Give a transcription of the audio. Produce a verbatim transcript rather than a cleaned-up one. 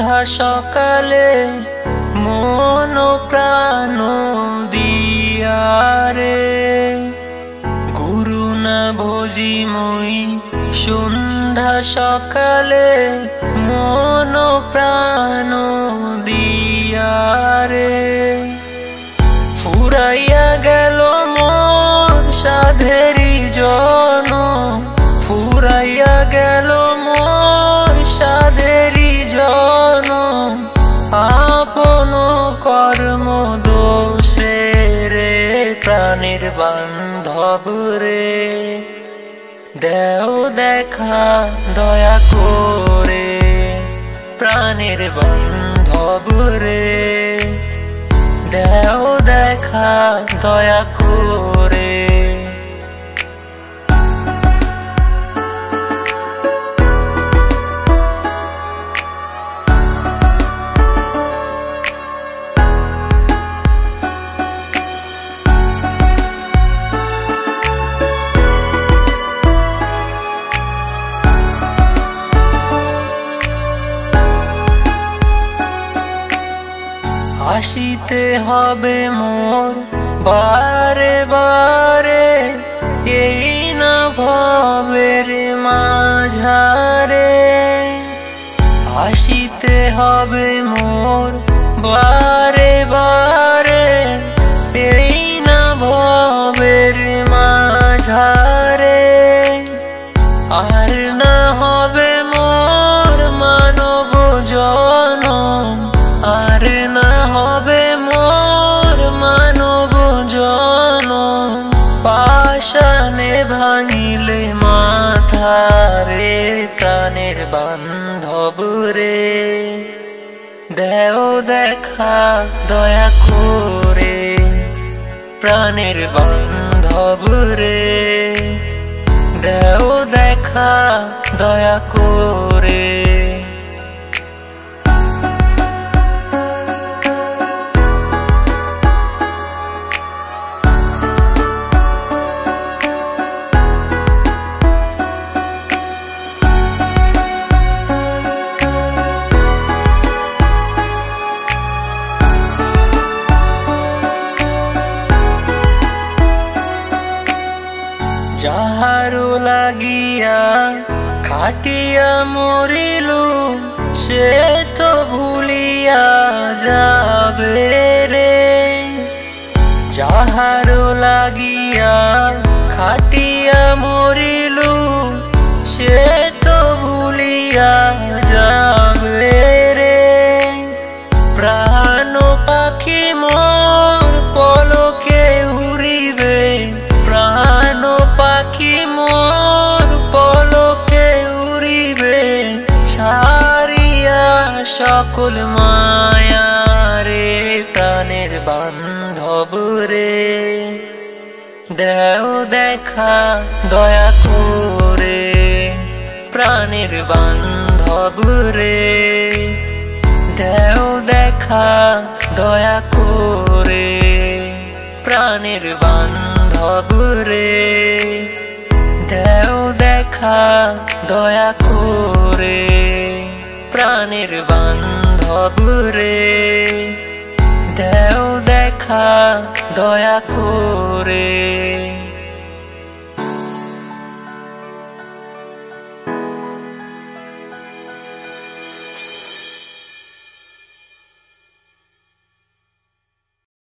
সন্ধ্যা সকালে মন প্রাণ দিয়ারে গুরু না ভোজি মই সন্ধ্যা সকালে মন প্রাণ দিয়ারে ফুরাইয়া গেল মোর সাধেরি জন ফুরাইয়া গেল মোর সাধেরি জন আপন কর্ম দোষে রে প্রাণের বান্ধব রে দেও দেখা দয়া করে প্রাণের বান্ধব রে দেও দেখা দয়া করে আসিতে হবে মোর বারে বারে এই না ভবের মাঝারে আসিতে হবে মোর বারে বারে এই না ভবের মাঝারে আর না হবে মোর মানব জনম আর না হবে মোর মানব জনম পাশানে ভাঙিলে মাথা রে প্রাণের বান্ধব রে দেও দেখা দয়া করে প্রাণের বান্ধব রে দেও দেখা দয়া করে যাহারো লাগিয়া খাটিয়া মরিলু সে তো ভুলিয়া যাবে রে যাহারো লাগিয়া খাটিয়া মরিলু সে তো ভুলিয়া যাবে রে প্রাণ পাখি মোর পলকে উড়িবে প্রাণ পাখি মোর পলকে উড়িবে ছাড়িয়া সকল মায়া রে প্রাণের বান্ধব রে দেও দেখা দয়া করে প্রাণের বান্ধব রে দেও দেখা দয়া করে প্রাণের বান্ধব রে দেও দেখা দয়া করে প্রাণের বান্ধব রে দেও দেখা দয়া করে।